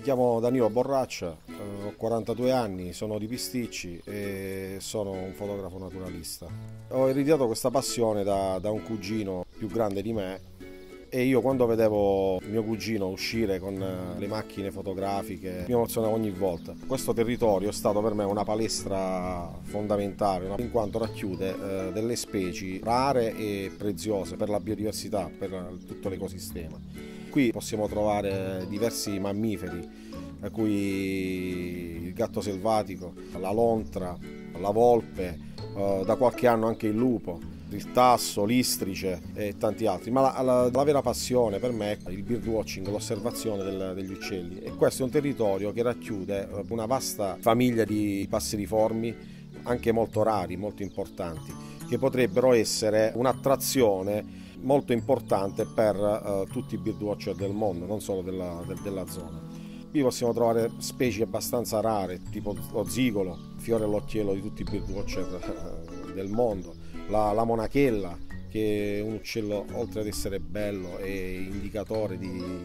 chiamo Danilo Borraccia, ho 42 anni, sono di Pisticci e sono un fotografo naturalista. Ho ereditato questa passione da un cugino più grande di me e io quando vedevo mio cugino uscire con le macchine fotografiche mi emozionavo ogni volta. Questo territorio è stato per me una palestra fondamentale in quanto racchiude delle specie rare e preziose per la biodiversità, per tutto l'ecosistema. Qui possiamo trovare diversi mammiferi, a cui il gatto selvatico, la lontra, la volpe, da qualche anno anche il lupo, il tasso, l'istrice e tanti altri. Ma la vera passione per me è il birdwatching, l'osservazione degli uccelli. E questo è un territorio che racchiude una vasta famiglia di passeriformi, anche molto rari, molto importanti, che potrebbero essere un'attrazione molto importante per tutti i birdwatcher del mondo, non solo della zona. Qui possiamo trovare specie abbastanza rare, tipo lo zigolo, fiore all'occhiello di tutti i birdwatcher del mondo, la monachella, che è un uccello oltre ad essere bello è indicatore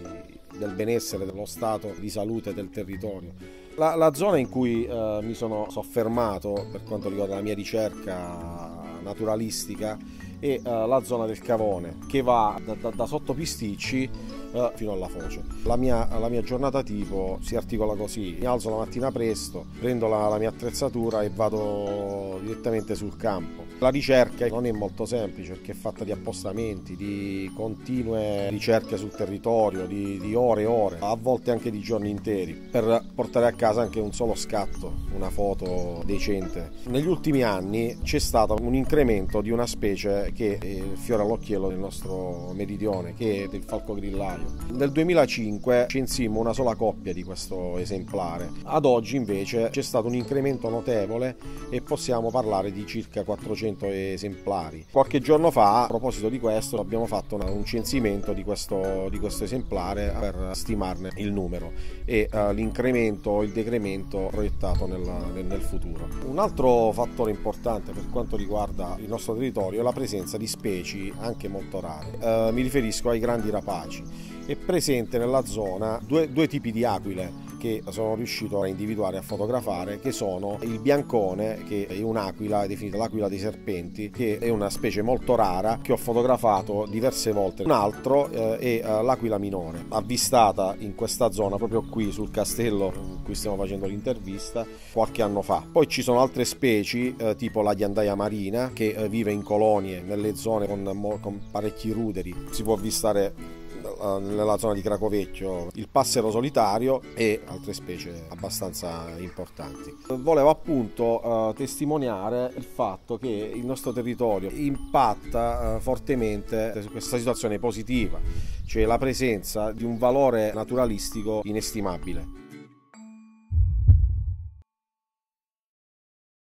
del benessere, dello stato di salute del territorio. La zona in cui mi sono soffermato per quanto riguarda la mia ricerca naturalistica è la zona del Cavone, che va da sotto Pisticci fino alla foce. La mia giornata tipo si articola così: mi alzo la mattina presto, prendo la mia attrezzatura e vado direttamente sul campo. La ricerca non è molto semplice perché è fatta di appostamenti, di continue ricerche sul territorio, di ore e ore, a volte anche di giorni interi, per portare a casa anche un solo scatto, una foto decente. Negli ultimi anni c'è stato un incremento di una specie che è il fiore all'occhiello del nostro meridione, che è il falco grillaio. Nel 2005 censimmo una sola coppia di questo esemplare. Ad oggi invece c'è stato un incremento notevole e possiamo parlare di circa 400 esemplari. Qualche giorno fa, a proposito di questo, abbiamo fatto un censimento di questo esemplare per stimarne il numero e l'incremento o il decremento proiettato nel futuro. Un altro fattore importante per quanto riguarda il nostro territorio è la presenza di specie anche molto rare. Mi riferisco ai grandi rapaci. È presente nella zona due tipi di aquile che sono riuscito a individuare e a fotografare, che sono il biancone, che è un'aquila, è definita l'aquila dei serpenti, che è una specie molto rara che ho fotografato diverse volte. Un altro è l'aquila minore, avvistata in questa zona proprio qui sul castello in cui stiamo facendo l'intervista qualche anno fa. Poi ci sono altre specie tipo la ghiandaia marina, che vive in colonie nelle zone con parecchi ruderi. Si può avvistare nella zona di Cracovecchio il passero solitario e altre specie abbastanza importanti. Volevo appunto testimoniare il fatto che il nostro territorio impatta fortemente su questa situazione positiva, cioè la presenza di un valore naturalistico inestimabile.